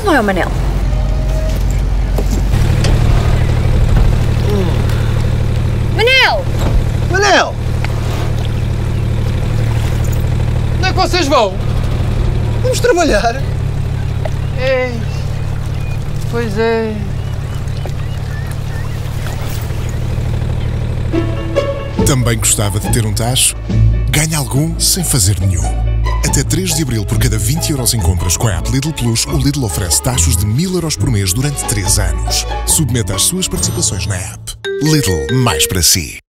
não é o Manel? Manel! Manel! Onde é que vocês vão? Vamos trabalhar. É. Pois é. Também gostava de ter um tacho? Ganha algum sem fazer nenhum. Até 3 de abril, por cada 20 € em compras com a app Lidl Plus, o Lidl oferece tachos de 1000 € por mês durante 3 anos. Submeta as suas participações na app. Lidl, mais para si.